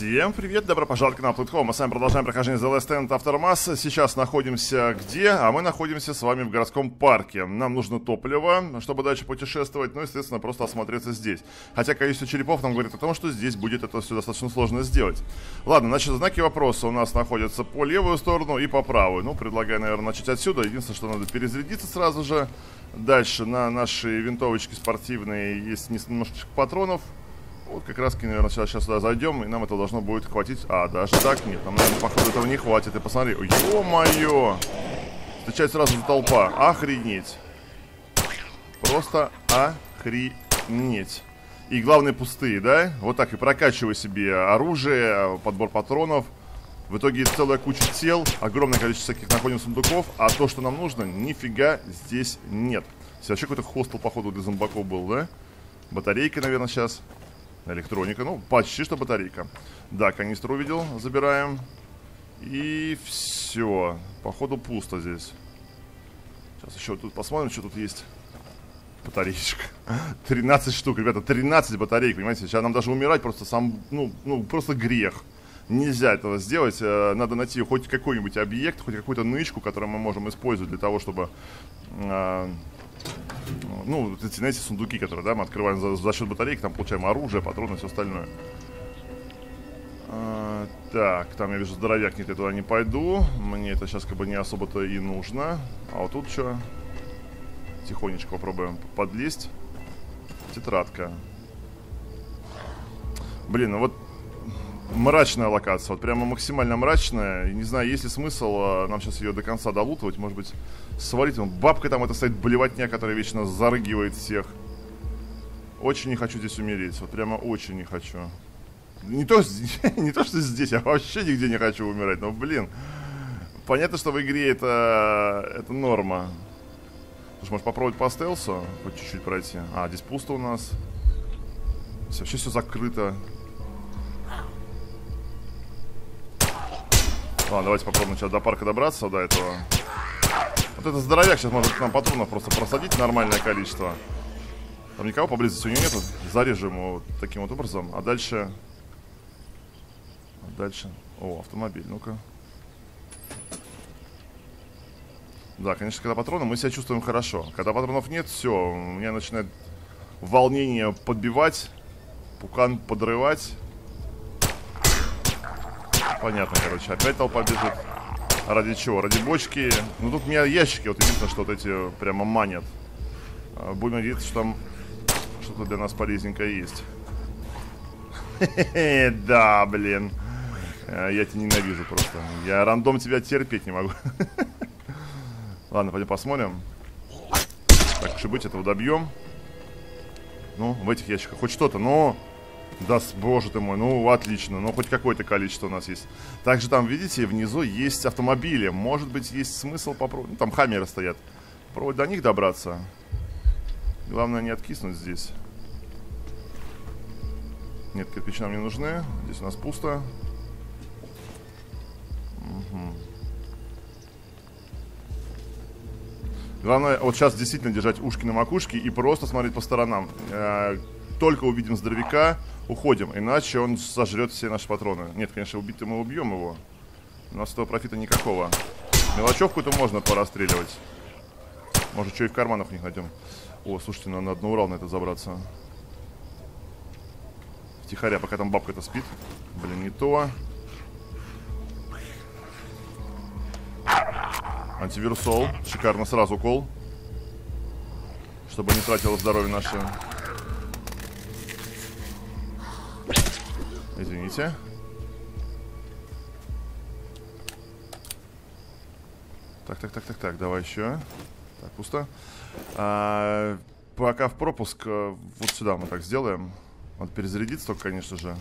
Всем привет, добро пожаловать к нам в Home. Мы с вами продолжаем прохождение The Last Stand Aftermath. Сейчас находимся где? А мы находимся с вами в городском парке. Нам нужно топливо, чтобы дальше путешествовать. Ну, естественно, просто осмотреться здесь. Хотя количество черепов нам говорит о том, что здесь будет это все достаточно сложно сделать. Ладно, значит, знаки вопроса у нас находятся по левую сторону и по правую. Ну, предлагаю, наверное, начать отсюда. Единственное, что надо перезарядиться сразу же. Дальше на нашей винтовочке спортивной есть немножечко патронов. Вот как раз, наверное, сейчас сюда зайдем, и нам это должно будет хватить. А, даже так нет, нам, наверное, походу этого не хватит. И посмотри, ё-моё! Встречает сразу же толпа. Охренеть. Просто охренеть. И главное, пустые, да? Вот так и прокачивай себе оружие, подбор патронов. В итоге целая куча тел, огромное количество всяких находим сундуков. А то, что нам нужно, нифига здесь нет. Здесь вообще какой-то хостел, походу, для зомбаков был, да? Батарейка, наверное, сейчас. Электроника, ну, почти что батарейка. Да, канистру увидел, забираем. И все. Походу пусто здесь. Сейчас еще тут посмотрим, что тут есть. Батареечка. 13 штук, ребята, 13 батареек, понимаете? Сейчас нам даже умирать просто просто грех. Нельзя этого сделать. Надо найти хоть какой-нибудь объект, хоть какую-то нычку, которую мы можем использовать для того, чтобы... ну, эти, знаете, сундуки, которые, да, мы открываем за счет батареек, там получаем оружие, патроны и все остальное. Так, там я вижу здоровяк, нет, я туда не пойду. Мне это сейчас как бы не особо-то и нужно. А вот тут что? Тихонечко попробуем подлезть. Тетрадка. Блин, ну вот мрачная локация, вот прямо максимально мрачная. И не знаю, есть ли смысл нам сейчас ее до конца долутывать. Может быть, свалить. Бабка там это стоит, блевотня, которая вечно зарыгивает всех. Очень не хочу здесь умереть. Вот прямо очень не хочу. Не то, что здесь, я вообще нигде не хочу умирать. Но, блин, понятно, что в игре это норма. Слушай, может попробовать по стелсу? Хоть чуть-чуть пройти. А, здесь пусто у нас. Здесь вообще все закрыто. Ладно, давайте попробуем сейчас до парка добраться, до этого. Вот этот здоровяк сейчас может нам патронов просто просадить нормальное количество. Там никого поблизости у него нету. Зарежу ему вот таким вот образом. А дальше... О, автомобиль, ну-ка. Да, конечно, когда патроны, мы себя чувствуем хорошо. Когда патронов нет, все, меня начинает волнение подбивать, пукан подрывать. Понятно, короче, опять толпа бежит. Ради чего? Ради бочки. Ну, тут у меня ящики, вот единственное, что вот эти прямо манят. Будем надеяться, что там что-то для нас полезненькое есть. Да, блин. Я тебя ненавижу просто. Я рандом тебя терпеть не могу. Ладно, пойдем посмотрим. Так уж и быть, этого добьем. Ну, в этих ящиках хоть что-то, но... Да, боже ты мой, ну отлично, ну хоть какое-то количество у нас есть. Также там, видите, внизу есть автомобили. Может быть, есть смысл попробовать. Ну, там хаммеры стоят. Попробовать до них добраться. Главное не откиснуть здесь. Нет, кирпичи нам не нужны. Здесь у нас пусто. Угу. Главное, вот сейчас действительно держать ушки на макушке и просто смотреть по сторонам. Только увидим здоровяка, уходим, иначе он сожрет все наши патроны. Нет, конечно, убить-то мы убьем его. У нас этого профита никакого. Мелочевку-то можно порастреливать. Может, что и в карманах у них найдем. О, слушайте, надо на Урал на это забраться. Втихаря, пока там бабка-то спит. Блин, не то. Антивирусол. Шикарно, сразу укол. Чтобы не тратило здоровье наше. Извините. Так, давай еще. Так, пусто. Пока в пропуск вот сюда мы так сделаем. Надо перезарядиться только, конечно же.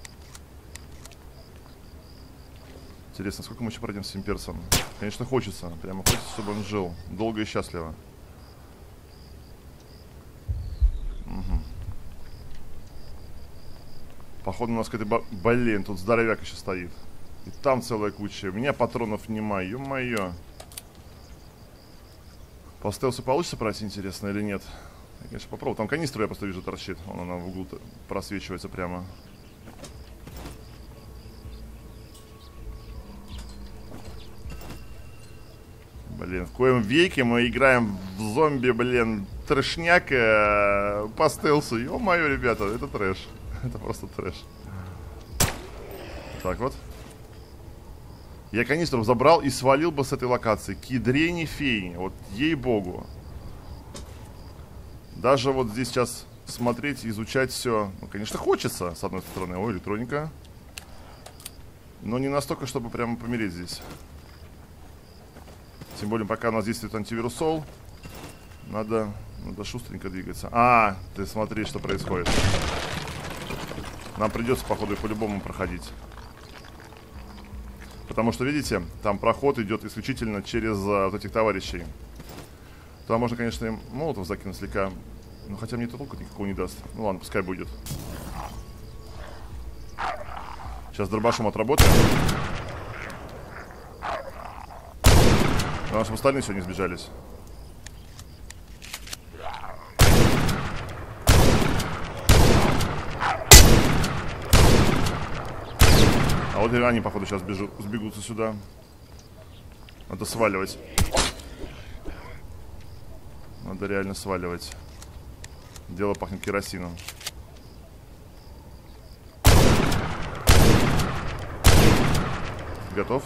Интересно, сколько мы еще пройдем с имперцем? Конечно, хочется. Прямо хочется, чтобы он жил долго и счастливо. Угу. Походу у нас какой-то... Блин, тут здоровяк еще стоит. И там целая куча. У меня патронов нема, ё-моё. По стелсу получится пройти, интересно, или нет? Я, конечно, попробую. Там канистру я просто вижу торчит. Она в углу просвечивается прямо. Блин, в коем веке мы играем в зомби, блин, трэшняк по стелсу. Ё-моё, ребята, это трэш. Это просто трэш. Так вот. Я канистру забрал и свалил бы с этой локации. Кедрени фейни. Вот ей-богу. Даже вот здесь сейчас смотреть, изучать все. Ну, конечно, хочется, с одной стороны. Ой, электроника. Но не настолько, чтобы прямо помереть здесь. Тем более, пока у нас действует антивирусол. Надо шустренько двигаться. А, ты смотри, что происходит. Нам придется, походу, по-любому проходить. Потому что, видите, там проход идет исключительно через вот этих товарищей. Туда можно, конечно, им молотов закинуть слегка. Но хотя мне толку никакого не даст. Ну ладно, пускай будет. Сейчас дробашом отработаем. Потому что остальные сегодня сбежались. А вот и они, походу, сейчас сбегутся сюда. Надо сваливать. Надо реально сваливать. Дело пахнет керосином. Готов?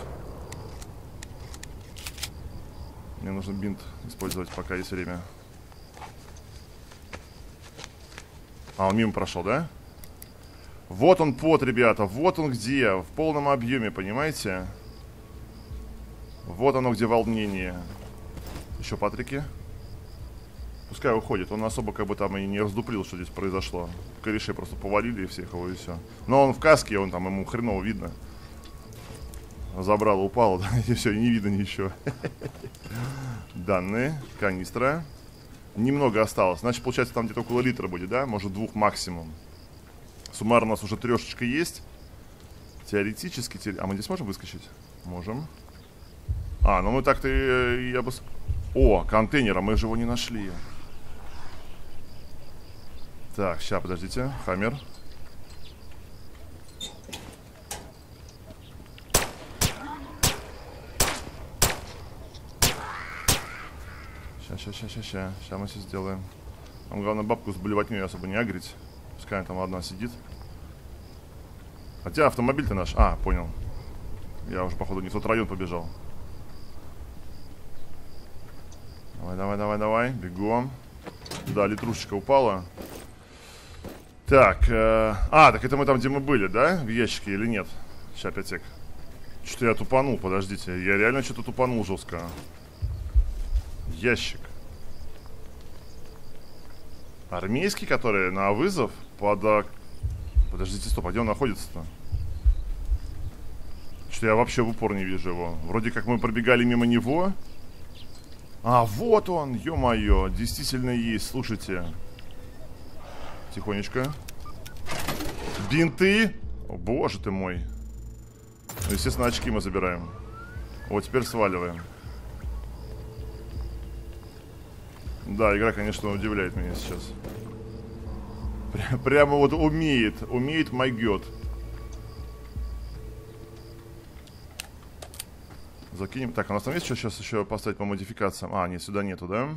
Мне нужно бинт использовать, пока есть время. А, он мимо прошел, да? Вот он пот, ребята, вот он где. В полном объеме, понимаете? Вот оно где волнение. Еще Патрики. Пускай уходит, он особо как бы там и не раздуплил, что здесь произошло. Корешей просто повалили и всех его, и все. Но он в каске, он там, ему хреново видно. Забрал, упал, да, и все, и не видно ничего. Данные, канистра. Немного осталось, значит, получается, там где-то около литра будет, да? Может, 2 максимум. Суммарно у нас уже 3 есть. Теоретически, а мы здесь можем выскочить? Можем. А, ну мы так-то я бы... О, контейнера, мы же его не нашли. Так, сейчас, подождите, Хаммер. Сейчас мы все сделаем. Нам главное бабку с блевотней особо не агрить. Пускай она там одна сидит. Хотя автомобиль-то наш. А, понял. Я уже, походу, не в тот район побежал. Давай, бегом. Да, литрушечка упала. Так, так это мы там, где мы были, да? В ящике или нет? Сейчас, 5 сек. Что-то я тупанул, подождите. Я реально что-то тупанул жестко. Ящик. Армейский, который на вызов под... Подождите, стоп, а где он находится-то? Что-то я вообще в упор не вижу его. Вроде как мы пробегали мимо него. А, вот он, ё-моё, действительно есть, слушайте. Тихонечко. Бинты. О, боже ты мой. Ну, естественно, очки мы забираем. Вот, теперь сваливаем. Да, игра, конечно, удивляет меня сейчас. Прямо вот умеет майгет. Закинем. Так, у нас там есть что сейчас еще поставить по модификациям? А, нет, сюда нету, да?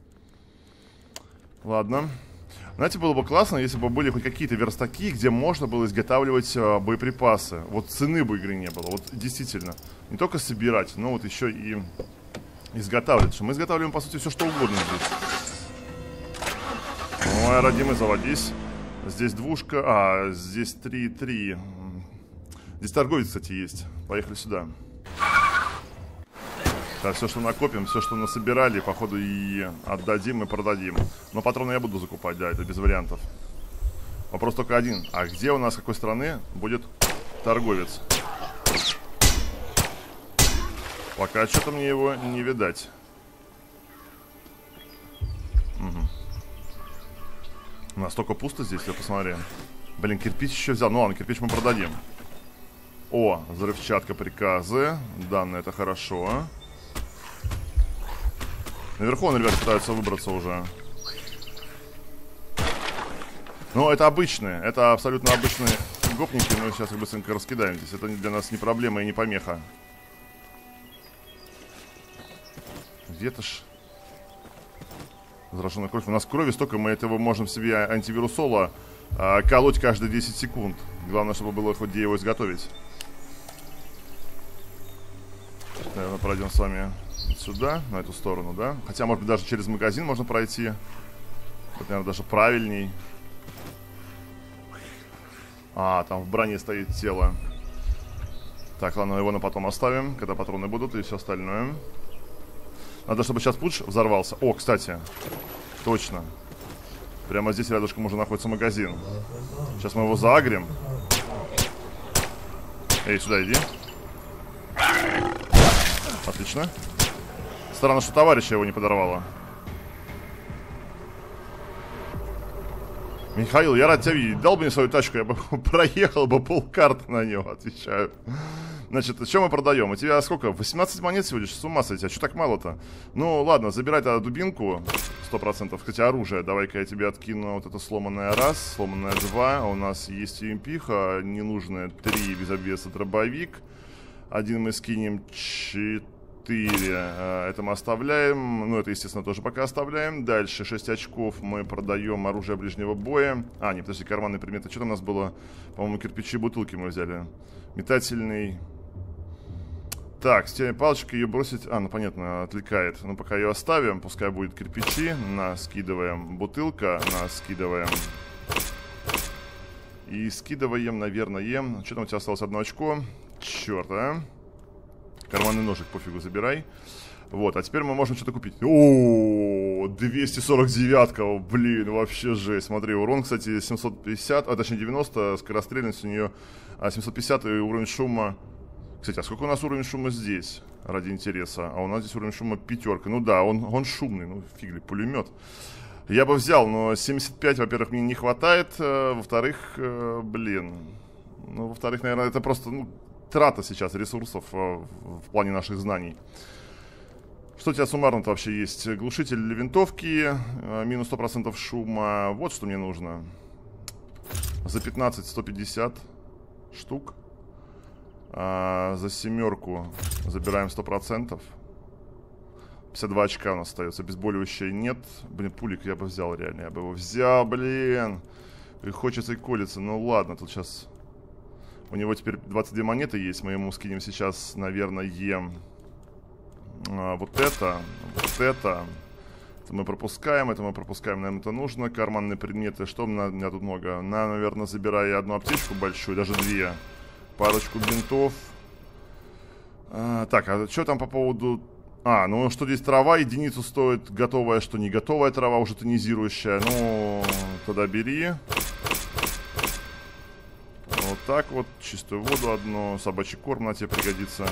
Ладно. Знаете, было бы классно, если бы были хоть какие-то верстаки, где можно было изготавливать боеприпасы. Вот цены бы игры не было. Вот действительно. Не только собирать, но вот еще и изготавливать. Что мы изготавливаем, по сути, все что угодно здесь. Ой, родимый, заводись. Здесь двушка. А, здесь 3. Здесь торговец, кстати, есть. Поехали сюда. Так, все, что накопим, все, что насобирали, походу и отдадим, и продадим. Но патроны я буду закупать, да, это без вариантов. Вопрос только один. А где у нас, с какой страны будет торговец? Пока что-то мне его не видать. Угу. Настолько пусто здесь, я посмотрю. Блин, кирпич еще взял. Ну ладно, кирпич мы продадим. О, взрывчатка, приказы. Данные, это хорошо. Наверху он, ребят, пытаются выбраться уже. Ну, это обычные. Это абсолютно обычные гопники. Мы сейчас их быстренько раскидаем здесь. Это для нас не проблема и не помеха. Ветошь. Зараженная кровь. У нас крови столько, мы этого можем себе антивирусола колоть каждые 10 секунд. Главное, чтобы было хоть где его изготовить. Наверное, пройдем с вами сюда, на эту сторону, да? Хотя, может быть, даже через магазин можно пройти. Это, наверное, даже правильней. А, там в броне стоит тело. Так, ладно, его на потом оставим, когда патроны будут и все остальное. Надо, чтобы сейчас пуч взорвался. О, кстати, точно. Прямо здесь рядышком уже находится магазин. Сейчас мы его заагрим. Эй, сюда иди. Отлично. Странно, что товарища его не подорвало. Михаил, я рад тебя видеть. Дал бы мне свою тачку, я бы проехал бы полкарты на него, отвечаю. Значит, что мы продаем? У тебя сколько? 18 монет всего лишь? С ума сойти, а что так мало-то? Ну, ладно, забирай тогда дубинку 100%. Кстати, оружие. Давай-ка я тебе откину вот это сломанное раз, сломанное 2. А у нас есть юмпиха, ненужное 3, без обвеса дробовик. Один мы скинем 4. Это мы оставляем. Ну, это, естественно, тоже пока оставляем. Дальше 6 очков мы продаем оружие ближнего боя. А, не, подожди, карманные предметы. Что там у нас было? По-моему, кирпичи и бутылки мы взяли. Метательный. Так, стены палочкой ее бросить. А, ну понятно, отвлекает. Ну, пока ее оставим, пускай будет кирпичи. На, скидываем. Бутылка. На, скидываем. И скидываем, наверное. Что там у тебя осталось? 1 очко. Черт, а. Карманный ножик, пофигу, забирай. Вот, а теперь мы можем что-то купить. О, 249-ка, блин, вообще жесть. Смотри, урон, кстати, 750, а точнее 90, скорострельность у нее 750 и уровень шума. Кстати, а сколько у нас уровень шума здесь? Ради интереса. А у нас здесь уровень шума 5. Ну да, он шумный, ну фиг ли, пулемет. Я бы взял, но 75, во-первых, мне не хватает. Во-вторых, блин. Ну, во-вторых, наверное, это просто, ну, трата сейчас ресурсов в плане наших знаний. Что у тебя суммарно-то вообще есть? Глушитель для винтовки, минус 100% шума. Вот что мне нужно. За 15 150 штук. За 7 забираем 100%. 52 очка у нас остается. Обезболивающее нет. Блин, пулик я бы взял реально. Я бы его взял, блин. И хочется и колется. Ну ладно, тут сейчас... У него теперь 22 монеты есть. Мы ему скинем сейчас, наверное, вот это. Это мы пропускаем. Наверное, это нужно. Карманные предметы. Что у меня тут много? Наверное, забирай одну аптечку большую, даже 2. Парочку бинтов. Так, а что там по поводу... ну что здесь трава, единицу стоит готовая, что не готовая трава, уже тонизирующая. Ну, тогда бери. Вот так вот, чистую воду одну, собачий корм на тебе пригодится.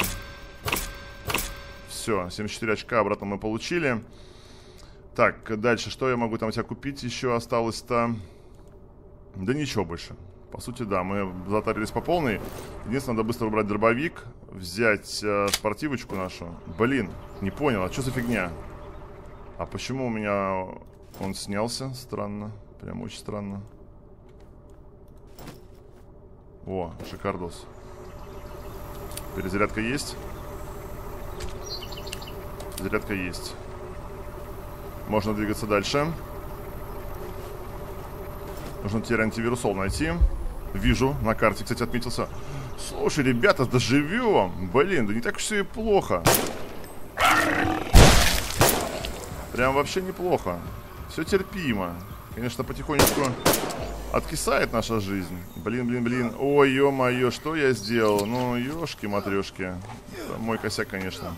Все, 74 очка обратно мы получили. Так, дальше, что я могу там у тебя купить еще осталось-то? Да ничего больше. По сути, да, мы затарились по полной. Единственное, надо быстро убрать дробовик. Взять спортивочку нашу. Блин, не понял, а что за фигня? А почему у меня он снялся? Странно, прям очень странно. О, шикардос. Перезарядка есть? Зарядка есть. Можно двигаться дальше. Нужно теперь антивирусол найти. Вижу, на карте, кстати, отметился. Слушай, ребята, доживем. Блин, да не так все и плохо. Прям вообще неплохо. Все терпимо. Конечно, потихонечку откисает наша жизнь. Блин. Ой, ё-моё, что я сделал? Ну, ёшки-матрёшки. Это мой косяк, конечно.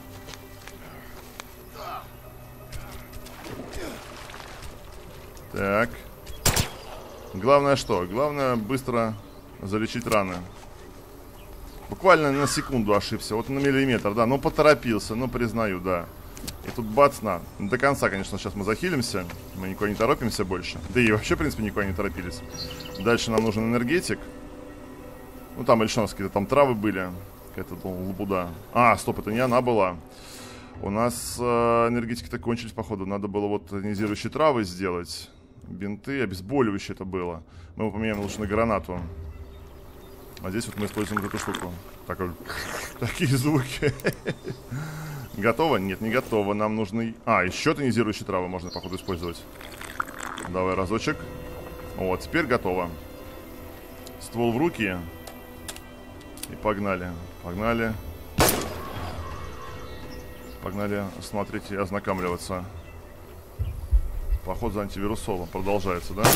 Так. Главное что? Главное быстро залечить раны. Буквально на секунду ошибся. Вот на миллиметр, да. Ну, поторопился, ну, признаю, да. И тут бац, на. До конца, конечно, сейчас мы захилимся. Мы никуда не торопимся больше. Да и вообще, в принципе, никуда не торопились. Дальше нам нужен энергетик. Ну, там еще у нас какие-то там травы были. Какая-то лабуда. А, стоп, это не она была. У нас энергетики-то кончились, походу. Надо было вот тонизирующие травы сделать. Бинты, обезболивающее это было. Мы его поменяем лучше на гранату. А здесь вот мы используем эту штуку. Такие звуки. Готово? Нет, не готово. Нам нужны... еще тонизирующие травы можно, походу, использовать. Давай разочек. Вот, теперь готово. Ствол в руки. И погнали. Погнали. Погнали смотреть и ознакомливаться. Поход за антивирусолом продолжается, да?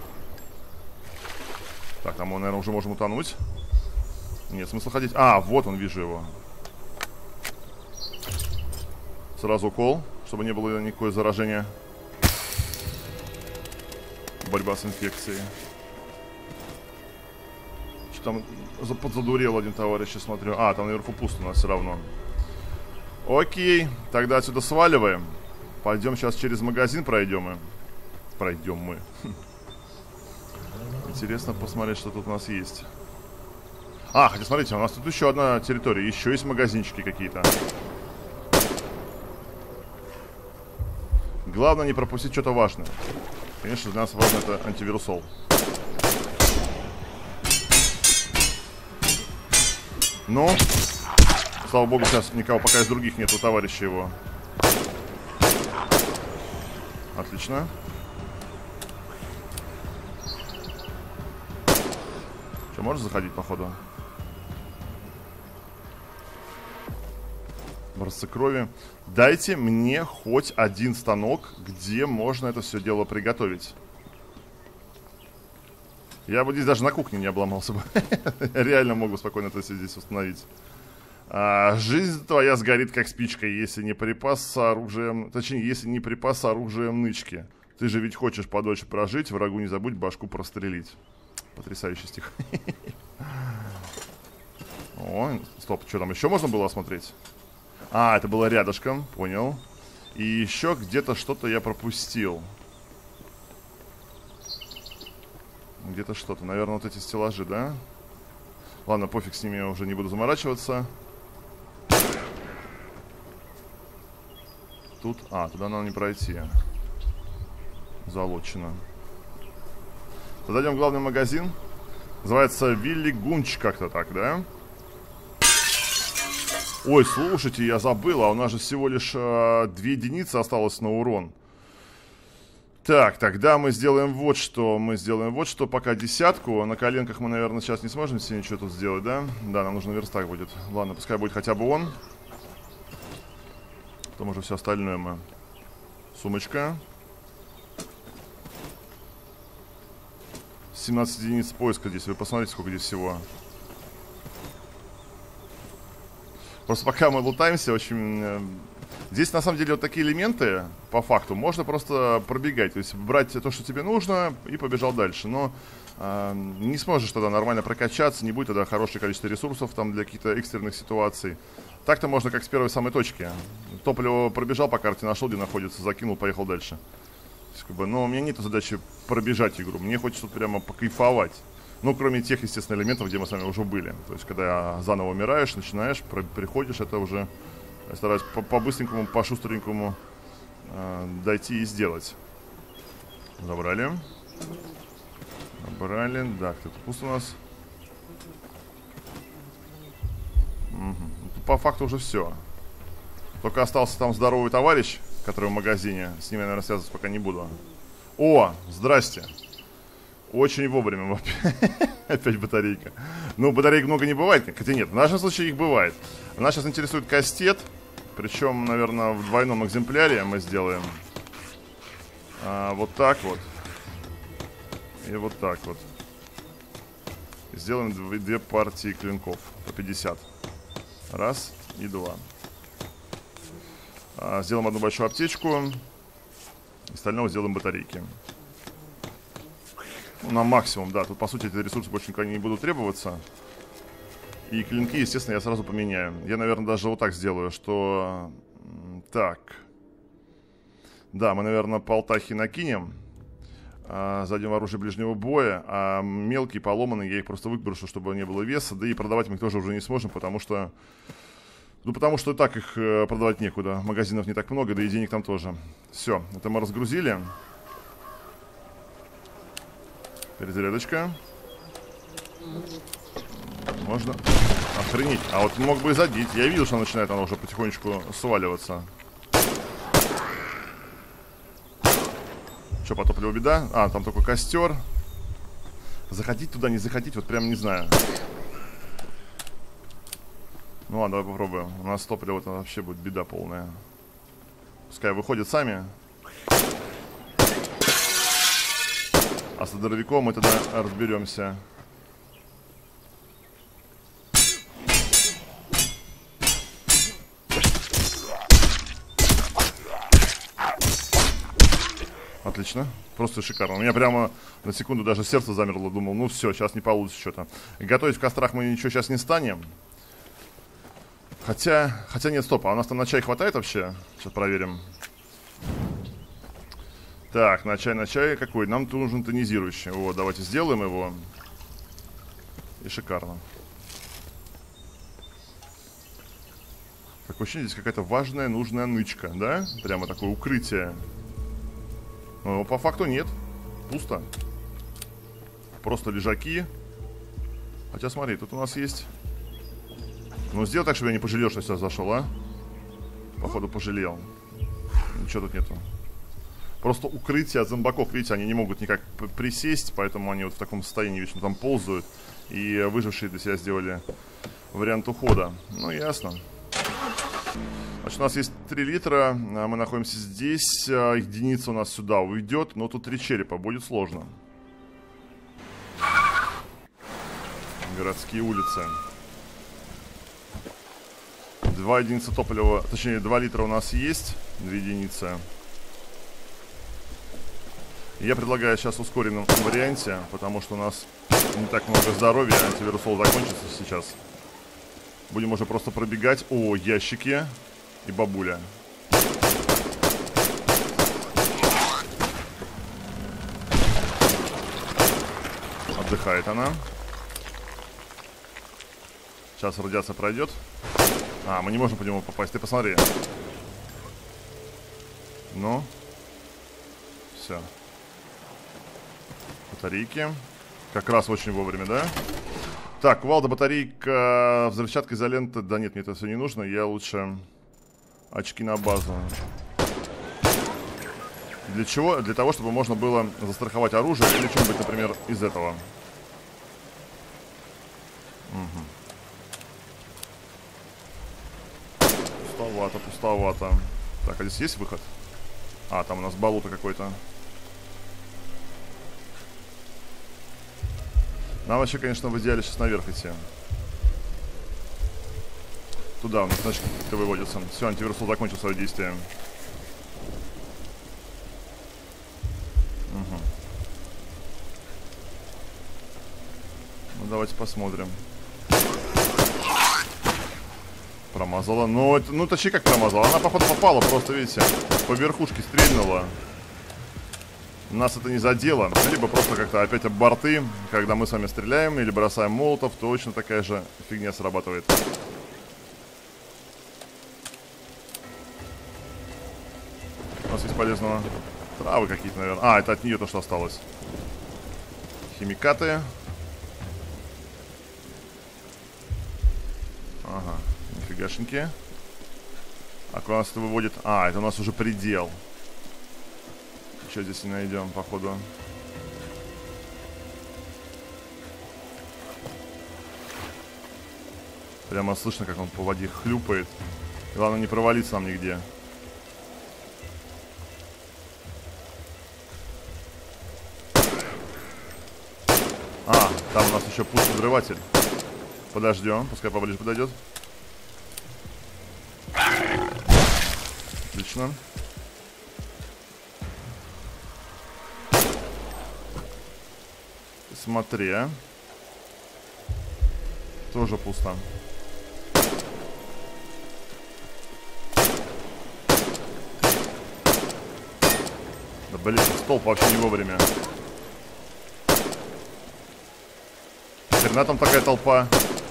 Так, там мы, наверное, уже можем утонуть. Нет смысла ходить. Вот он, вижу его. Сразу укол, чтобы не было никакое заражения. Борьба с инфекцией. Что там подзадурел один товарищ, я смотрю. Там наверху пусто у нас все равно. Окей, тогда отсюда сваливаем. Пойдем сейчас через магазин пройдем мы. Интересно посмотреть, что тут у нас есть. Хотя смотрите, у нас тут еще одна территория. Еще есть магазинчики какие-то. Главное не пропустить что-то важное. Конечно, для нас важно это антивирусол. Ну, слава богу, сейчас никого пока из других нет, у товарища его. Отлично. Что, можешь заходить, походу? Образцы крови. Дайте мне хоть один станок, где можно это все дело приготовить. Я бы здесь даже на кухне не обломался бы. Реально могу спокойно это все здесь установить. Жизнь твоя сгорит как спичка, если не припас с оружием... Точнее, если не припас с оружием нычки. Ты же ведь хочешь подольше прожить, врагу не забудь башку прострелить. Потрясающий стих. Ой, стоп, что там еще можно было осмотреть? Это было рядышком, понял. И еще где-то что-то я пропустил. Где-то что-то, наверное, вот эти стеллажи, да? Ладно, пофиг, с ними я уже не буду заморачиваться. Тут, туда надо не пройти. Залочено. Тогда идем в главный магазин. Называется Вилли Гунч, как-то так, да? Ой, слушайте, я забыл, у нас же всего лишь 2 единицы осталось на урон. Так, тогда мы сделаем вот что. Мы сделаем вот что, пока 10. На коленках мы, наверное, сейчас не сможем себе ничего тут сделать, да? Да, нам нужен верстак будет. Ладно, пускай будет хотя бы он. Потом уже все остальное мы. Сумочка. 17 единиц поиска здесь. Вы посмотрите, сколько здесь всего. Просто пока мы лутаемся, очень... Здесь, на самом деле, вот такие элементы, по факту, можно просто пробегать. То есть брать то, что тебе нужно, и побежал дальше. Но не сможешь тогда нормально прокачаться, не будет тогда хорошее количество ресурсов там для каких-то экстренных ситуаций. Так-то можно как с первой самой точки. Топливо пробежал по карте, нашел, где находится, закинул, поехал дальше. То есть, но у меня нет задачи пробежать игру. Мне хочется тут прямо покайфовать. Ну, кроме тех, естественно, элементов, где мы с вами уже были. То есть, когда заново умираешь, начинаешь, приходишь, это уже... Я стараюсь по-быстренькому, по-шустренькому дойти и сделать. Забрали. Забрали. Так, тут пусто у нас. Тут по факту уже все. Только остался там здоровый товарищ, который в магазине. С ним я, наверное, связываться пока не буду. О, здрасте. Очень вовремя. Опять батарейка. Ну, батареек много не бывает. Хотя нет, в нашем случае их бывает. Нас сейчас интересует кастет. Причем, наверное, в двойном экземпляре мы сделаем. Вот так вот. И вот так вот. И сделаем 2 партии клинков. По 50. Раз и 2. Сделаем одну большую аптечку. Остального сделаем батарейки. На максимум, да. Тут, по сути, эти ресурсы больше никогда не будут требоваться. И клинки, естественно, я сразу поменяю. Я, наверное, даже вот так сделаю, что... Так. Да, мы, наверное, полтахи накинем. Зайдем в оружие ближнего боя. А мелкие, поломанные, я их просто выброшу, чтобы не было веса. Да и продавать мы их тоже уже не сможем, потому что... Ну, потому что и так их продавать некуда. Магазинов не так много, да и денег там тоже. Все, это мы разгрузили. Перезарядочка. Можно... Охренеть. А вот мог бы и задеть. Я видел, что начинает она уже потихонечку сваливаться. Что, по топливу беда? А, там только костер. Заходить туда, не заходить, вот прям не знаю. Ну ладно, давай попробуем. У нас топливо это вообще будет беда полная. Пускай выходят сами. А с дробовиком мы тогда разберемся. Отлично. Просто шикарно. У меня прямо на секунду даже сердце замерло. Думал, ну все, сейчас не получится что-то. Готовить в кострах мы ничего сейчас не станем. Хотя нет, стоп. А у нас там на чай хватает вообще? Сейчас проверим. Так, на чай какой? Нам тут нужен тонизирующий. Вот, давайте сделаем его. И шикарно. Такое ощущение, здесь какая-то важная, нужная нычка, да? Прямо такое укрытие. Но по факту нет. Пусто. Просто лежаки. Хотя смотри, тут у нас есть... Ну сделай так, чтобы я не пожалел, что я сюда зашел, а? Походу пожалел. Ничего тут нету. Просто укрытие от зомбаков. Видите, они не могут никак присесть. Поэтому они вот в таком состоянии вечно там ползают. И выжившие для себя сделали вариант ухода. Ну ясно. Значит, у нас есть 3 литра, мы находимся здесь, единица у нас сюда уйдет, но тут 3 черепа, будет сложно. Городские улицы. 2 единицы топлива, точнее 2 литра у нас есть, 2 единицы. Я предлагаю сейчас в ускоренном варианте, потому что у нас не так много здоровья, антивирусол закончится сейчас. Будем уже просто пробегать. О, ящики. И бабуля. Отдыхает она. Сейчас радиация пройдет. А, мы не можем по нему попасть. Ты посмотри. Ну. Все. Батарейки. Как раз очень вовремя, да? Так, кувалда, батарейка, взрывчатка, изолента. Да нет, мне это все не нужно. Я лучше... Очки на базу. Для чего? Для того, чтобы можно было застраховать оружие или что-нибудь, например, из этого. Угу. Пустовато, пустовато. Так, а здесь есть выход? А, там у нас болото какое-то. Нам вообще, конечно, в идеале сейчас наверх идти. Туда у нас значки выводятся. Все, антивирусол закончил свое действие. Угу. Ну, давайте посмотрим. Промазала. Ну, это, ну точнее как промазала. Она, походу, попала просто, видите, по верхушке стрельнула. Нас это не задело. Либо просто как-то опять об борты. Когда мы с вами стреляем или бросаем молотов, точно такая же фигня срабатывает. У нас есть полезного. Травы какие-то, наверное. А, это от нее то, что осталось. Химикаты. Ага, нифигашеньки. А куда нас это выводит? А, это у нас уже предел. Что здесь не найдем, походу. Прямо слышно, как он по воде хлюпает. Главное не провалиться нам нигде. А, там у нас еще пустой взрыватель. Подождем, пускай поближе подойдет. Отлично. Смотри. Тоже пусто. Да блин, столб вообще не вовремя. Хрена там такая толпа.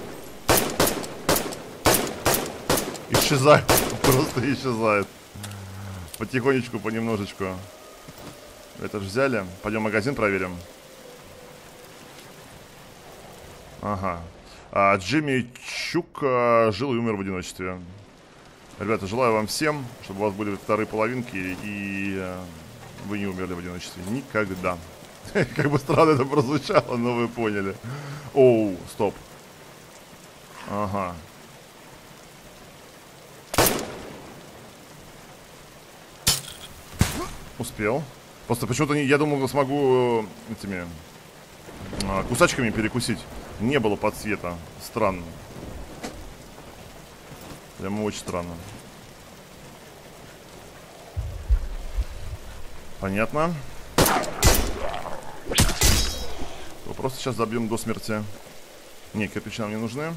Исчезает. Просто исчезает. Потихонечку, понемножечку. Это же взяли. Пойдем магазин проверим. Ага. Джимми Чук жил и умер в одиночестве. Ребята, желаю вам всем, чтобы у вас были вторые половинки и вы не умерли в одиночестве. Никогда. Как бы странно это прозвучало, но вы поняли. Оу, стоп. Ага. Успел. Просто почему-то я думал, смогу этими кусачками перекусить. Не было подсвета. Странно. Прямо очень странно. Понятно. Просто сейчас забьем до смерти. Не, кирпичи нам не нужны.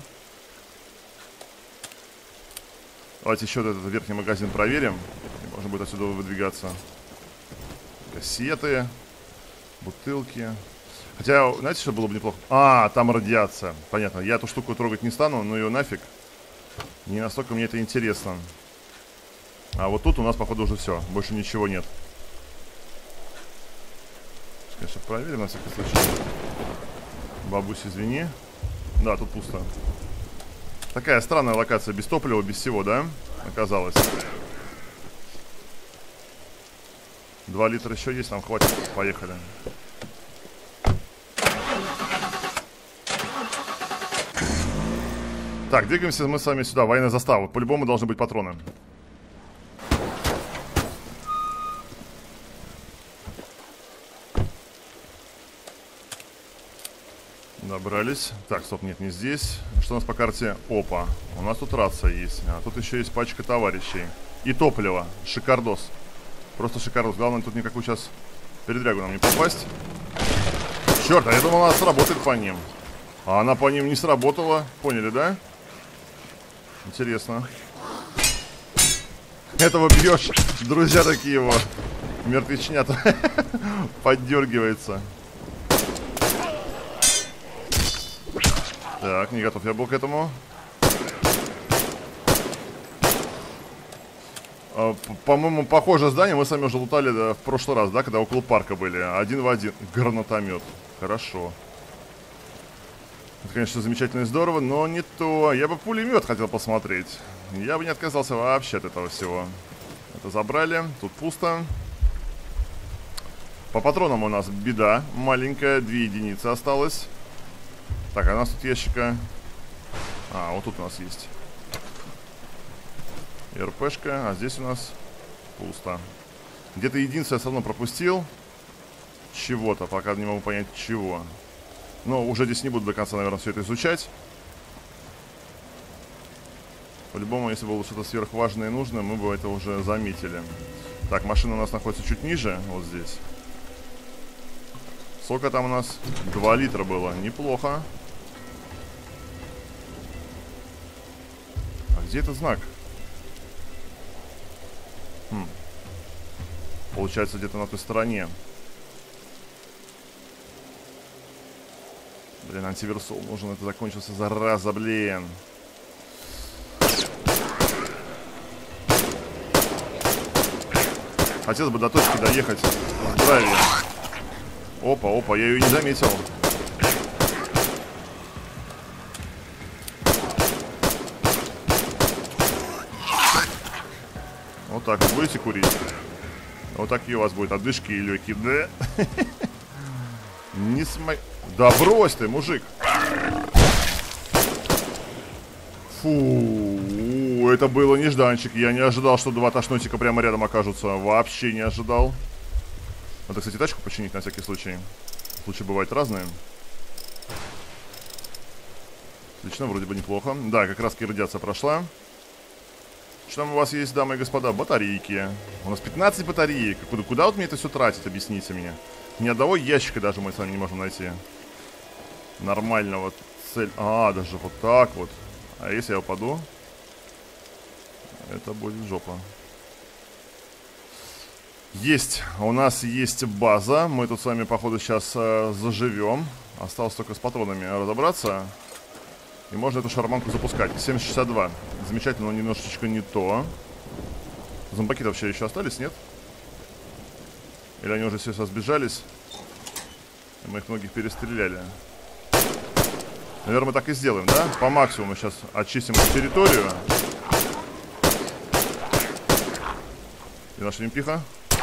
Давайте еще этот верхний магазин проверим. И можно будет отсюда выдвигаться. Кассеты. Бутылки. Хотя, знаете, что было бы неплохо? Там радиация. Понятно. Я эту штуку трогать не стану, но ее нафиг. Не настолько мне это интересно. А вот тут у нас, походу, уже все. Больше ничего нет. Конечно, проверим на всякий случай. Бабусь, извини. Да, тут пусто. Такая странная локация. Без топлива, без всего, да? Оказалось. 2 литра еще есть, нам хватит. Поехали. Так, двигаемся мы с вами сюда. Военная застава. По-любому должны быть патроны. Добрались. Так, стоп, нет, не здесь. Что у нас по карте? Опа. У нас тут рация есть. А тут еще есть пачка товарищей. И топливо. Шикардос. Просто шикардос. Главное, тут никакую сейчас передрягу нам не попасть. Черт, а я думал, она сработает по ним. А она по ним не сработала. Поняли, да? Интересно. Этого бьешь. Друзья такие его. Мертвечня-то поддергивается. Так, не готов я был к этому. По-моему, похожее здание мы сами уже лутали в прошлый раз, да, когда около парка были. 1 в 1. Гранатомет. Хорошо. Это, конечно, замечательно и здорово, но не то. Я бы пулемет хотел посмотреть. Я бы не отказался вообще от этого всего. Это забрали. Тут пусто. По патронам у нас беда маленькая. 2 единицы осталось. Так, а у нас тут ящика... вот тут у нас есть. РПшка, а здесь у нас пусто. Где-то единственное я все равно пропустил. Чего-то, пока не могу понять чего. Но уже здесь не буду до конца, наверное, все это изучать. По-любому, если было что-то сверхважное и нужное, мы бы это уже заметили. Так, машина у нас находится чуть ниже, вот здесь. Сколько там у нас? 2 литра было, неплохо. А где этот знак? Получается, где-то на той стороне. Блин, антиверсол нужен, это закончился, зараза, блин. Хотелось бы до точки доехать в драйве. Опа, опа, я ее не заметил. Вот так вы будете курить. Вот такие у вас будут одышки и легкие. Да? Не смог... Да брось ты, мужик. Фу, это было нежданчик. Я не ожидал, что 2 тошнотика прямо рядом окажутся. Вообще не ожидал. Надо, кстати, тачку починить на всякий случай. Случаи бывают разные. Отлично, вроде бы неплохо. Да, как раз радиация прошла. Что там у вас есть, дамы и господа? Батарейки. У нас 15 батареек. Куда вот мне это все тратить, объясните мне. Ни одного ящика даже мы с вами не можем найти. Нормального цель. Даже вот так вот. А если я упаду? Это будет жопа. Есть. У нас есть база. Мы тут с вами, походу, сейчас заживем. Осталось только с патронами разобраться. И можно эту шарманку запускать. 7,62. Замечательно, но немножечко не то. Зомбаки вообще еще остались, нет? Или они уже все сбежались? И мы их многих перестреляли. Наверное, мы так и сделаем, да? По максимуму сейчас очистим эту территорию. И наша Юмпиха.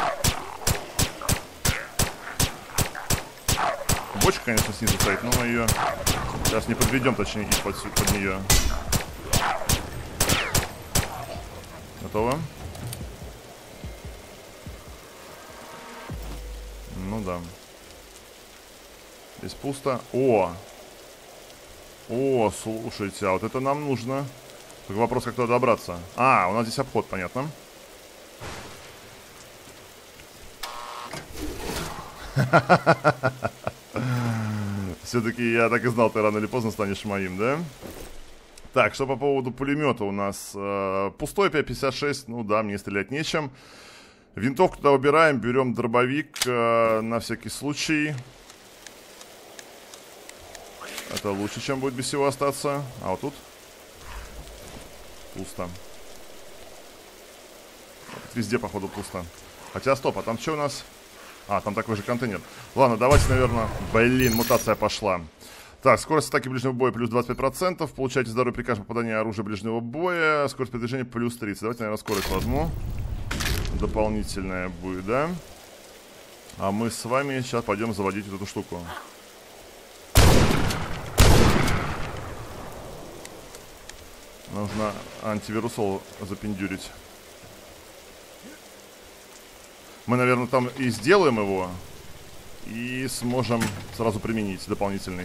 Бочка, конечно, снизу стоит, но мы ее сейчас не подведем, точнее, их под нее. Готово? Ну да. Здесь пусто. О, слушайте, а вот это нам нужно. Только вопрос, как туда добраться. А, у нас здесь обход, понятно. Все-таки я так и знал, ты рано или поздно станешь моим, да? Так, что по поводу пулемета у нас? Пустой 5.56, ну да, мне стрелять нечем. Винтовку туда убираем, берем дробовик на всякий случай. Это лучше, чем будет без всего остаться. А вот тут пусто. Везде, походу, пусто. Хотя, стоп, а там что у нас? А, там такой же контейнер. Ладно, давайте, наверное... Блин, мутация пошла. Так, скорость атаки ближнего боя плюс 25%. Получаете здоровье при каждом попадании оружия ближнего боя. Скорость передвижения плюс 30. Давайте, наверное, скорость возьму. Дополнительная будет, да? А мы с вами сейчас пойдем заводить вот эту штуку. Нужно антивирусол запиндюрить. Мы, наверное, там и сделаем его. И сможем сразу применить дополнительный.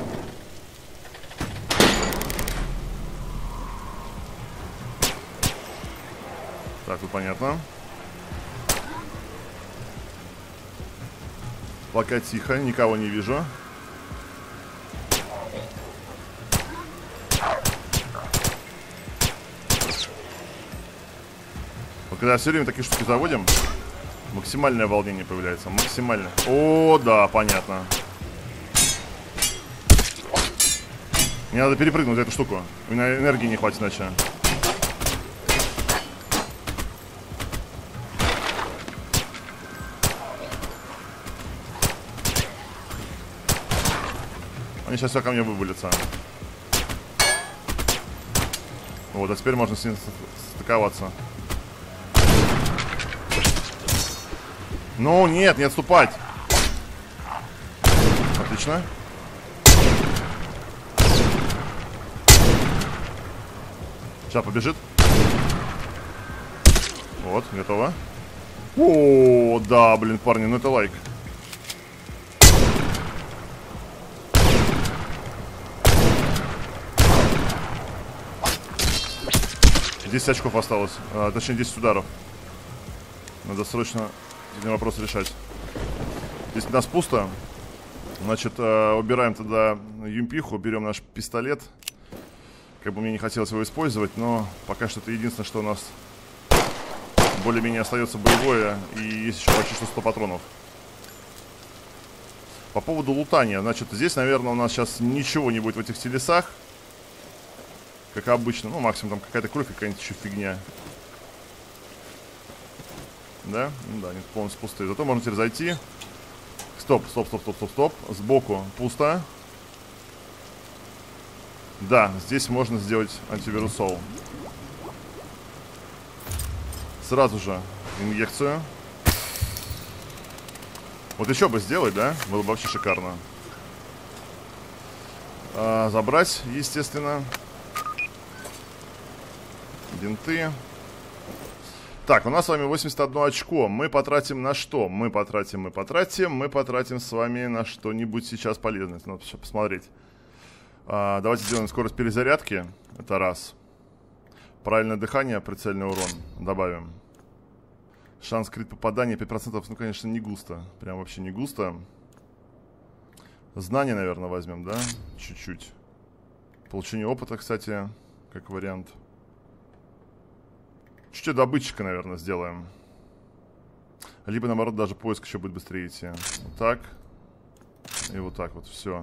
Так, тут понятно. Пока тихо, никого не вижу. Вот когда все время такие штуки заводим, максимальное волнение появляется. Максимально. О, да, понятно. Мне надо перепрыгнуть эту штуку. У меня энергии не хватит иначе. Они сейчас все ко мне вывалятся. Вот, а теперь можно с ним стыковаться. Ну, нет, не отступать. Отлично. Сейчас побежит. Вот, готово. О, да, блин, парни, ну это лайк. Десять очков осталось, точнее 10 ударов. Надо срочно один вопрос решать. Здесь у нас пусто. Значит, убираем тогда Юмпиху, берем наш пистолет. Как бы мне не хотелось его использовать, но пока что это единственное, что у нас более-менее остается боевое. И есть еще почти что 100 патронов. По поводу лутания, значит, здесь, наверное, у нас сейчас ничего не будет в этих телесах. Как обычно, ну, максимум там какая-то кровь, какая-нибудь еще фигня. Да? Ну да, они полностью пустые. Зато можно теперь зайти. Стоп. Сбоку пусто. Да, здесь можно сделать антивирусол. Сразу же инъекцию. Вот еще бы сделать, да? Было бы вообще шикарно. Забрать, естественно. Бинты. Так, у нас с вами 81 очко. Мы потратим на что? Мы потратим с вами на что-нибудь сейчас полезное. Надо сейчас посмотреть. Давайте сделаем скорость перезарядки. Это раз. Правильное дыхание, прицельный урон. Добавим. Шанс крит попадания 5%. Ну, конечно, не густо. Прям вообще не густо. Знания, наверное, возьмем, да? Чуть-чуть. Получение опыта, кстати, как вариант. Чуть-чуть добытчика, наверное, сделаем. Либо, наоборот, даже поиск еще будет быстрее идти. Вот так. И вот так вот, все.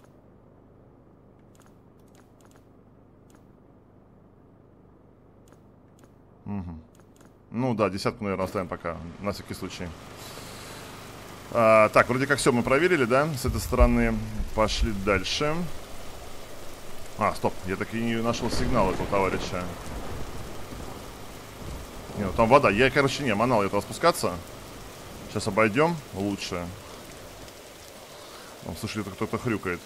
Угу. Ну да, десятку, наверное, оставим пока, на всякий случай. Так, вроде как все мы проверили, да? С этой стороны пошли дальше. А, стоп, я так и не нашел сигнал этого товарища. Не, ну там вода. Я, короче, не, манал этого спускаться. Сейчас обойдем лучше. Слышали, это кто-то хрюкает.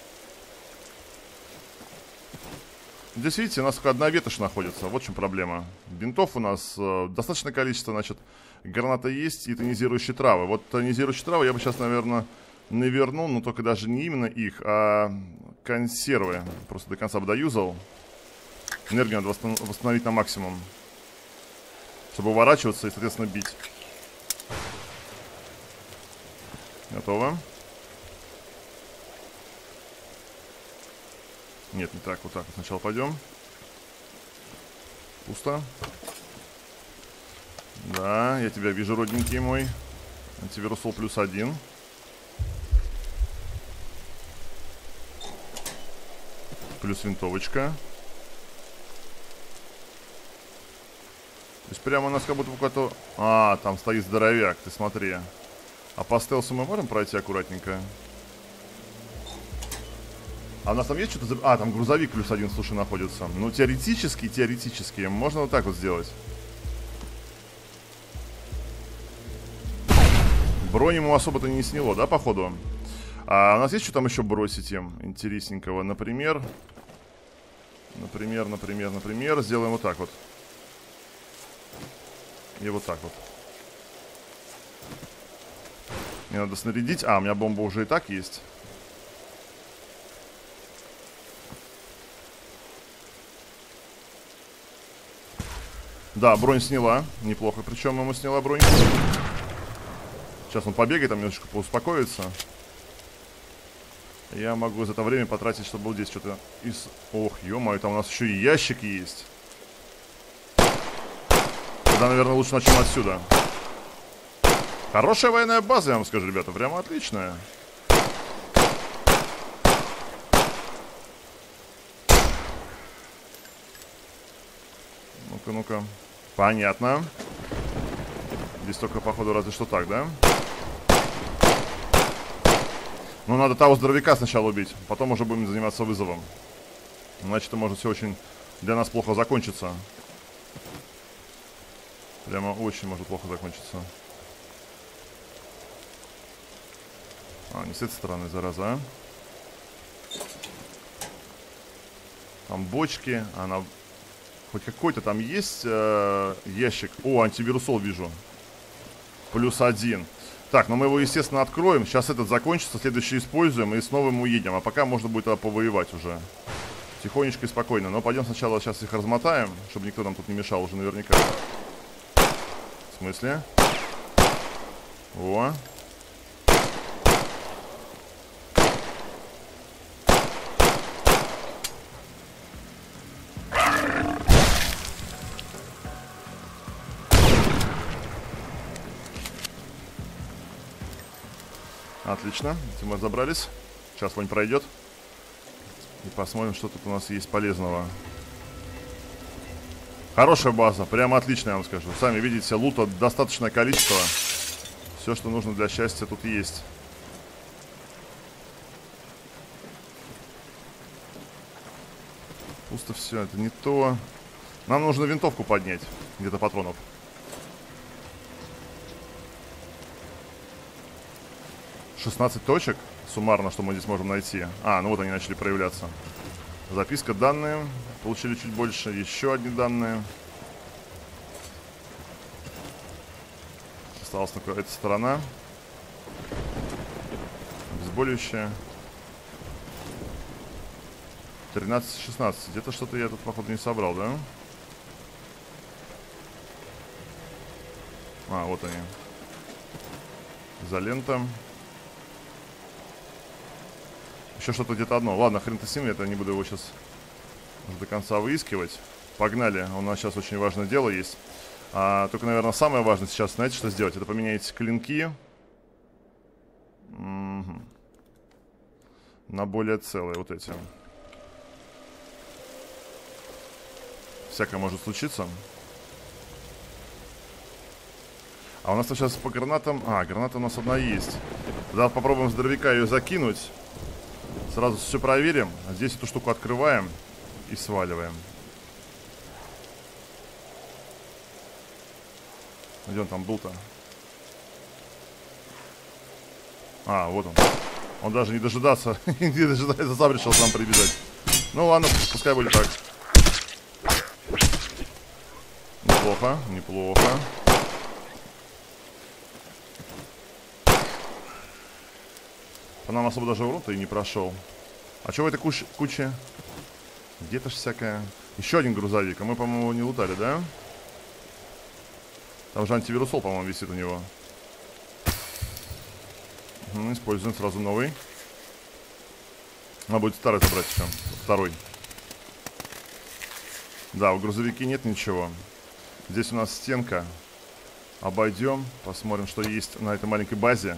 Здесь, видите, у нас только одна ветошь находится. Вот в чем проблема. Бинтов у нас достаточное количество, значит, граната есть и тонизирующие травы. Вот тонизирующие травы я бы сейчас, наверное, навернул, но только даже не именно их, а консервы. Просто до конца бы доюзал. Энергию надо восстановить на максимум, чтобы уворачиваться и, соответственно, бить. Готово. Нет, не так, вот так. Сначала пойдем. Пусто. Да, я тебя вижу, родненький мой. Антивирусол +1. Плюс винтовочка. То есть прямо у нас как будто какой-то... А, там стоит здоровяк, ты смотри. А по стелсу мы можем пройти аккуратненько? А у нас там есть что-то... А, там грузовик +1, слушай, находится. Ну, теоретически, можно вот так вот сделать. Бронь ему особо-то не сняло, да, походу? А у нас есть что там еще бросить им интересненького? Например, сделаем вот так вот. И вот так вот. Мне надо снарядить. А, у меня бомба уже и так есть. Да, бронь сняла. Неплохо. Причем ему сняла бронь. Сейчас он побегает, там немножечко поуспокоится. Я могу за это время потратить, чтобы вот здесь что-то из... Ох, ё-моё, там у нас еще и ящик есть. Тогда, наверное, лучше начнем отсюда. Хорошая военная база, я вам скажу, ребята. Прямо отличная. Ну-ка, ну-ка. Понятно. Здесь только, походу, разве что так, да? Ну, надо того здоровяка сначала убить. Потом уже будем заниматься вызовом. Иначе это может все очень для нас плохо закончиться. Прямо очень может плохо закончиться. А, не с этой стороны, зараза, а. Там бочки. Она... Хоть какой-то там есть ящик. О, антивирусол вижу. +1. Так, ну мы его, естественно, откроем. Сейчас этот закончится, следующий используем и снова мы уедем. А пока можно будет повоевать уже. Тихонечко и спокойно. Но пойдем сначала сейчас их размотаем, чтобы никто нам тут не мешал уже наверняка. В смысле? О. Отлично, этим мы разобрались. Сейчас вонь пройдет. И посмотрим, что тут у нас есть полезного. Хорошая база, прямо отличная, я вам скажу. Сами видите, лута достаточное количество. Все, что нужно для счастья, тут есть. Пусто все, это не то. Нам нужно винтовку поднять. Где-то патронов. 16 точек суммарно, что мы здесь можем найти. А, ну вот они начали проявляться. Записка, данные. Получили чуть больше. Еще одни данные. Осталась только эта сторона. Обезболивающее. 13-16. Где-то что-то я тут, походу, не собрал, да? А, вот они. Изолента. Еще что-то где-то одно. Ладно, хрен-то с ним, я не буду его сейчас до конца выискивать. Погнали, у нас сейчас очень важное дело есть. Только, наверное, самое важное сейчас, знаете, что сделать? Это поменять клинки на более целые, вот эти. Всякое может случиться. А у нас там сейчас по гранатам... А, граната у нас одна есть. Тогда попробуем здоровяка ее закинуть. Сразу все проверим. Здесь эту штуку открываем и сваливаем. Где он там был-то? А, вот он. Он даже не дожидается, не дожидается, сам решил сам прибежать. Ну ладно, пускай будет так. Неплохо, неплохо. По нам особо даже урон-то и не прошел. А что в этой куче? Где-то ж всякая. Еще один грузовик, а мы, по-моему, его не лутали, да? Там же антивирусол, по-моему, висит у него. Используем сразу новый. Надо будет старый забрать еще. Второй. Да, в грузовике нет ничего. Здесь у нас стенка. Обойдем. Посмотрим, что есть на этой маленькой базе.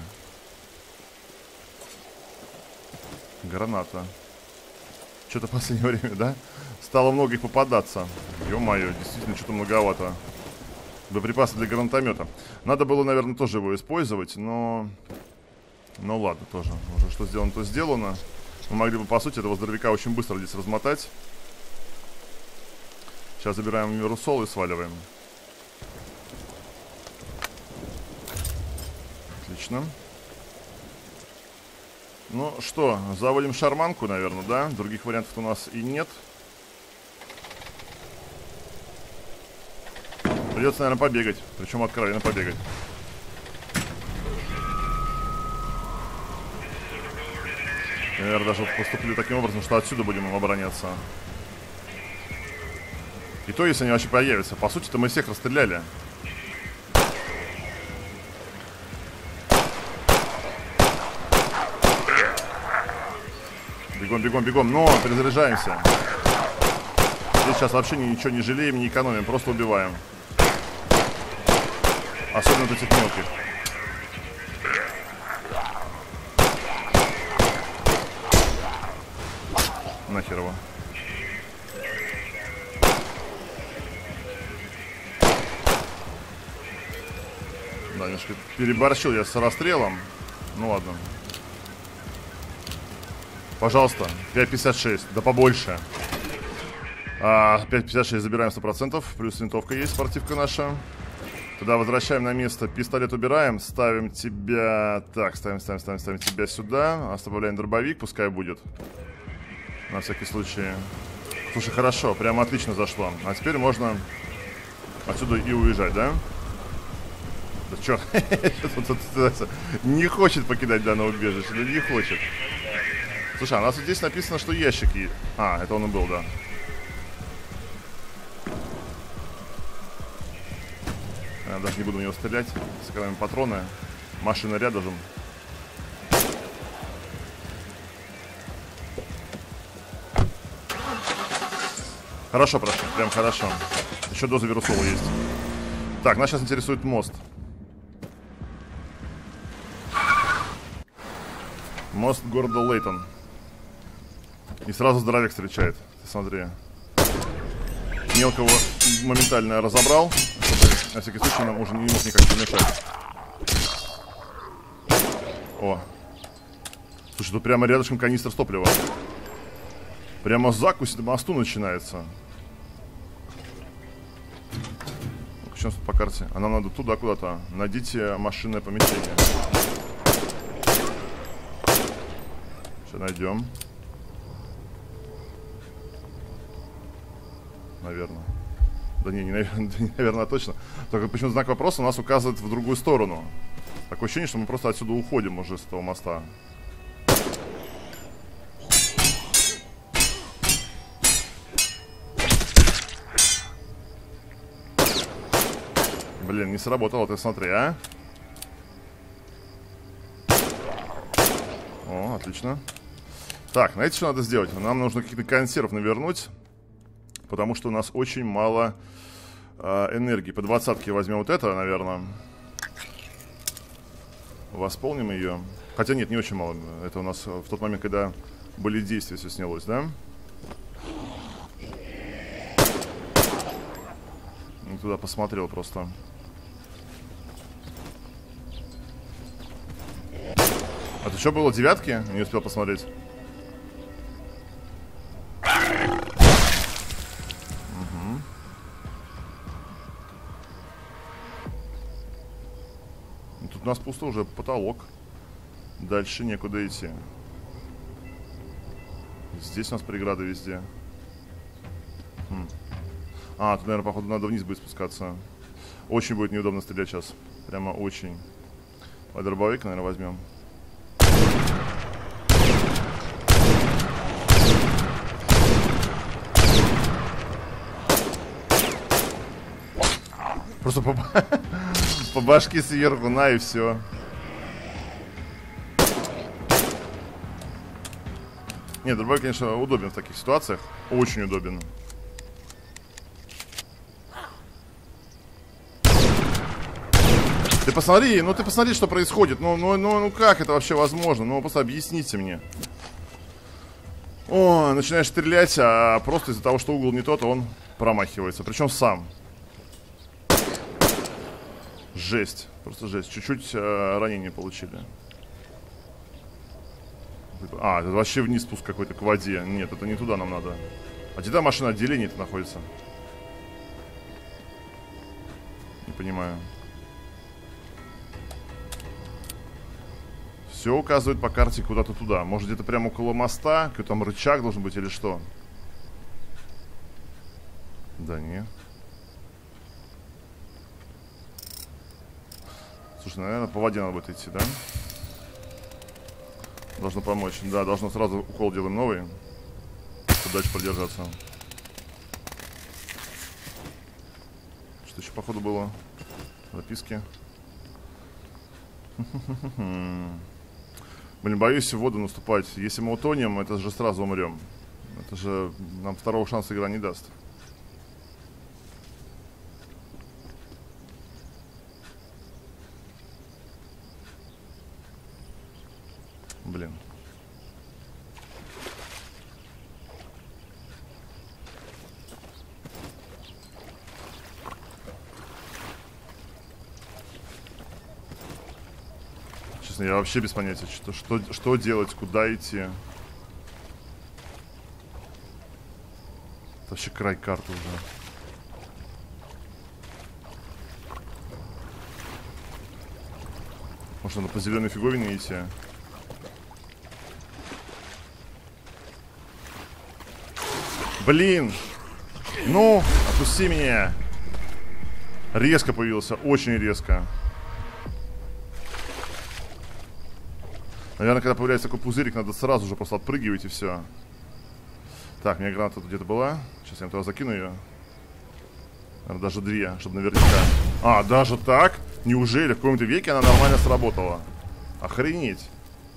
Граната. Что-то в последнее время, да? Стало много их попадаться. Ё-моё, действительно, что-то многовато. Боеприпасы для гранатомета. Надо было, наверное, тоже его использовать, но... Ну ладно, тоже. Уже что сделано, то сделано. Мы могли бы, по сути, этого здоровяка очень быстро здесь размотать. Сейчас забираем вирусол и сваливаем. Отлично. Ну что, заводим шарманку, наверное, да? Других вариантов у нас и нет. Придется, наверное, побегать. Причем откровенно побегать. Я, наверное, даже поступлю таким образом, что отсюда будем обороняться. И то, если они вообще появятся. По сути-то мы всех расстреляли. Бегом, бегом, бегом. Но перезаряжаемся. Здесь сейчас вообще ничего не жалеем, не экономим. Просто убиваем. Особенно вот этих мелких. Нахер его. Да, немножко переборщил я с расстрелом. Ну ладно. Пожалуйста, 5.56, да побольше. 5.56 забираем 100%. Плюс винтовка есть, спортивка наша. Тогда возвращаем на место. Пистолет убираем. Ставим тебя... Так, ставим тебя сюда. Оставляем дробовик, пускай будет. На всякий случай. Слушай, хорошо, прямо отлично зашло. А теперь можно отсюда и уезжать, да? Да чё? Не хочет покидать данное убежище. Да не хочет. Слушай, а у нас здесь написано, что ящики... А, это он и был, да. Я даже не буду в него стрелять. Сэкономим патроны. Машина рядом. Хорошо прошли, прям хорошо. Еще доза вирусола есть. Так, нас сейчас интересует мост. Мост города Лейтон. И сразу здоровяк встречает. Ты смотри. Мелкого моментально разобрал. На всякий случай нам уже не мог никак помешать. О. Слушай, тут прямо рядышком канистр с топливом. Прямо закусь на мосту начинается. Что у нас тут по карте? А нам надо туда куда-то. Найдите машинное помещение. Сейчас найдем. Наверное. Да не, наверное, точно. Только почему знак вопроса у нас указывает в другую сторону. Такое ощущение, что мы просто отсюда уходим уже с этого моста. Блин, не сработало, ты смотри, а? О, отлично. Так, знаете, что надо сделать? Нам нужно каких-то консервов навернуть. Потому что у нас очень мало энергии. По 20-ке возьмем вот это, наверное. Восполним ее. Хотя нет, не очень мало. Это у нас в тот момент, когда были действия, все снялось, да? Я туда посмотрел просто. А ты что было, девятки? Не успел посмотреть. у нас пусто уже, потолок. Дальше некуда идти. Здесь у нас преграды везде. А, тут, наверное, походу, надо вниз будет спускаться. Очень будет неудобно стрелять сейчас. Прямо очень. А дробовик, наверное, возьмем. Просто по башке сверху, на и все. Нет, дробовик, конечно, удобен в таких ситуациях. Очень удобен. Ты посмотри, что происходит. Ну как это вообще возможно? Ну просто объясните мне. О, начинаешь стрелять, а просто из-за того, что угол не тот, он промахивается. Причем сам. Жесть. Просто жесть. Чуть-чуть ранение получили. А, это вообще вниз спуск какой-то к воде. Нет, это не туда нам надо. А где там машина отделения-то находится? Не понимаю. Все указывает по карте куда-то туда. Может, где-то прямо около моста? Какой-то там рычаг должен быть или что? Да не. Слушай, наверное, по воде надо будет идти, да? Должно помочь. Да, должно сразу укол делаем новый, чтобы дальше продержаться. Что еще, походу, было? Записки. Блин, боюсь в воду наступать. Если мы утонем, это же сразу умрем. Это же нам второго шанса игра не даст. Блин. Честно, я вообще без понятия, что делать, куда идти. Это вообще край карты уже. Может, надо по зеленой фиговине идти? Блин! Ну, отпусти меня! Резко появился, очень резко. Наверное, когда появляется такой пузырик, надо сразу же просто отпрыгивать и все. Так, у меня граната тут где-то была. Сейчас я туда закину ее. Наверное, даже две, чтобы наверняка. А, даже так? Неужели в каком-то веке она нормально сработала? Охренеть.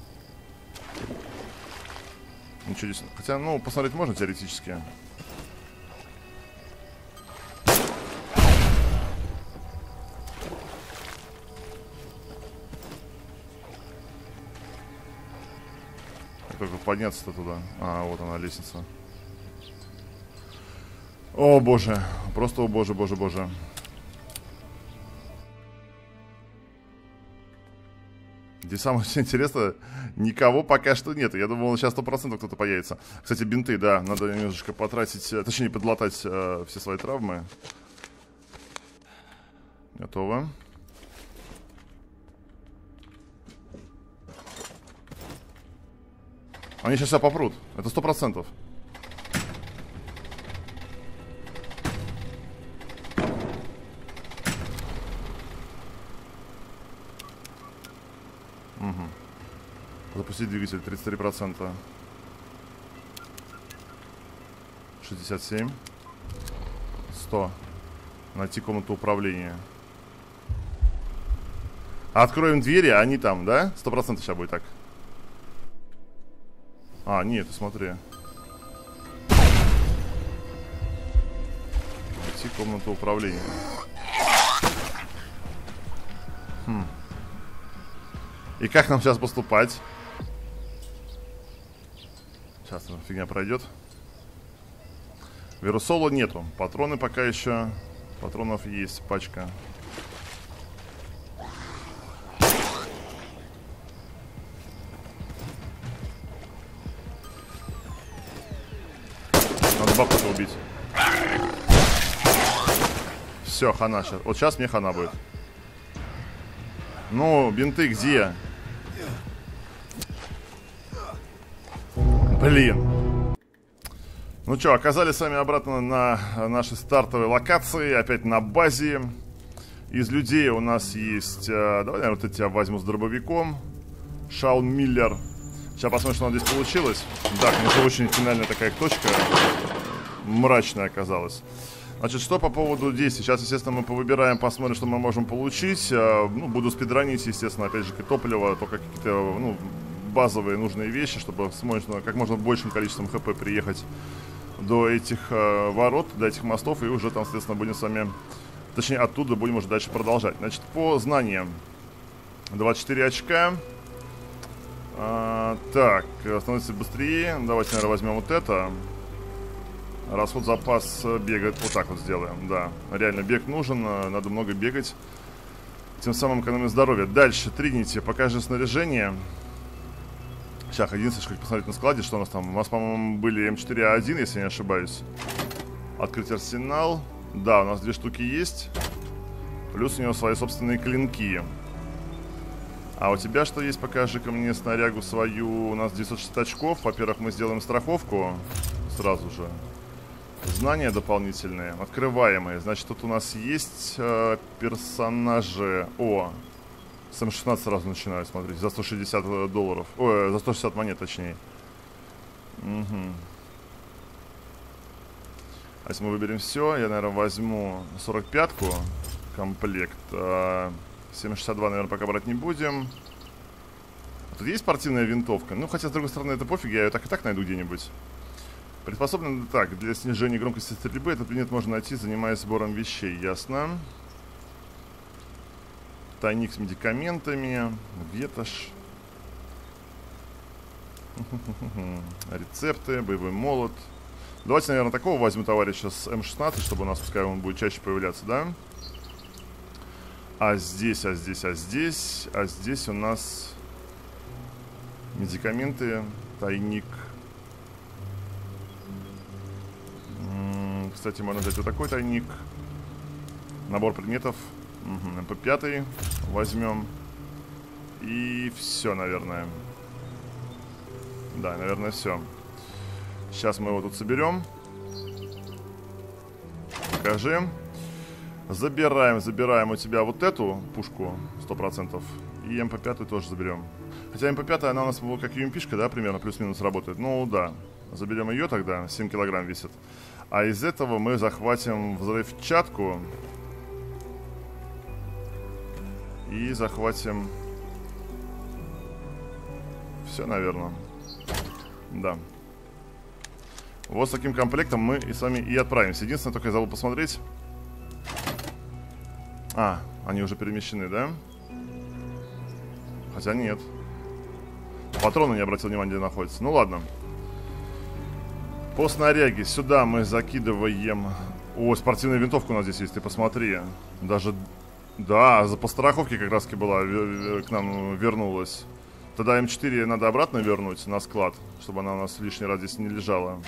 Ничего здесь. Хотя, ну, посмотреть можно теоретически. Как только подняться-то туда. А, вот она, лестница. О, боже. Просто, о, боже, боже, боже. Здесь самое интересное, никого пока что нет. Я думал, сейчас 100% кто-то появится. Кстати, бинты, да, надо немножечко потратить, точнее, подлатать все свои травмы. Готово. Они сейчас себя попрут, это 100%. Запустить двигатель 33%. 67. 100. Найти комнату управления. Откроем двери, а они там, да? 100% сейчас будет так. А, нет, смотри. Найти комнату управления. И как нам сейчас поступать? Сейчас эта фигня пройдет. Вирусола нету. Патроны пока еще. Патронов есть пачка. Надо бабку-то убить. Все, хана сейчас. Вот сейчас мне хана будет. Ну, бинты где? Блин. Ну что, оказались с вами обратно на нашей стартовой локации. Опять на базе. Из людей у нас есть... давай, наверное, вот я тебя возьму с дробовиком. Шаун Миллер. Сейчас посмотрим, что у нас здесь получилось. Да, конечно, очень финальная такая точка. Мрачная оказалась. Значит, что по поводу действий? Сейчас, естественно, мы повыбираем, посмотрим, что мы можем получить. Ну, буду спидранить, естественно, опять же, топливо, только какие-то, ну, базовые нужные вещи, чтобы можно как можно большим количеством хп приехать до этих ворот, до этих мостов, и уже там, соответственно, будем с вами, точнее, оттуда будем уже дальше продолжать. Значит, по знаниям 24 очка. Так, становится быстрее. Давайте, наверное, возьмем вот это. Расход запас бегает. Вот так вот сделаем, да. Реально, бег нужен, надо много бегать. Тем самым экономим здоровье. Дальше, Тринити, покажи снаряжение. Сейчас, единственное, что хочу посмотреть на складе, что у нас там. У нас, по-моему, были М4А1, если я не ошибаюсь. Открыть арсенал. Да, у нас 2 штуки есть. Плюс у него свои собственные клинки. А у тебя что есть? Покажи-ка мне снарягу свою. У нас 960 очков. Во-первых, мы сделаем страховку сразу же. Знания дополнительные, открываемые. Значит, тут у нас есть персонажи. О, с М16 сразу начинаю смотреть. За 160 долларов. Ой, за 160 монет, точнее. Угу. А если мы выберем все, я, наверное, возьму 45-ку комплект. 762, наверное, пока брать не будем. Тут есть спортивная винтовка. Ну, хотя, с другой стороны, это пофиг, я ее так и так найду где-нибудь. Приспособлено так, для снижения громкости стрельбы этот предмет можно найти, занимаясь сбором вещей, ясно. Тайник с медикаментами, ветошь. Рецепты, боевой молот. Давайте, наверное, такого возьму товарища с М16, чтобы у нас, пускай он будет чаще появляться, да? А здесь у нас медикаменты, тайник. Кстати, можно взять вот такой тайник. Набор предметов. МП5 возьмем. И все, наверное. Да, наверное, все. Сейчас мы его тут соберем. Покажи. Забираем у тебя вот эту пушку 100%. И МП5 тоже заберем. Хотя МП5, она у нас как UMP-шка, да, примерно, плюс-минус работает. Ну, да. Заберем ее тогда, 7 килограмм весит. А из этого мы захватим взрывчатку. И захватим... Все, наверное. Да. Вот с таким комплектом мы и с вами и отправимся. Единственное, только я забыл посмотреть. А, они уже перемещены, да? Хотя нет. Патроны не обратил внимания, где находятся. Ну ладно. По снаряге сюда мы закидываем... О, спортивная винтовка у нас здесь есть, ты посмотри. Даже... Да, по страховке как раз-таки была, к нам вернулась. Тогда М4 надо обратно вернуть на склад, чтобы она у нас лишний раз здесь не лежала.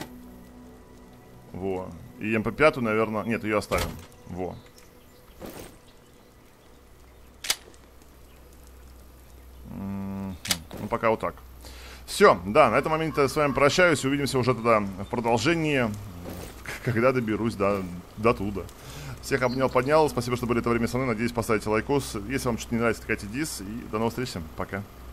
Во. И МП5, наверное... Нет, ее оставим. Во. Ну, пока вот так. Все, да, на этом моменте я с вами прощаюсь. Увидимся уже тогда в продолжении, когда доберусь до туда. Всех обнял, поднял. Спасибо, что были это время со мной. Надеюсь, поставите лайкос. Если вам что-то не нравится, тыкайте дис. И до новых встреч. Пока.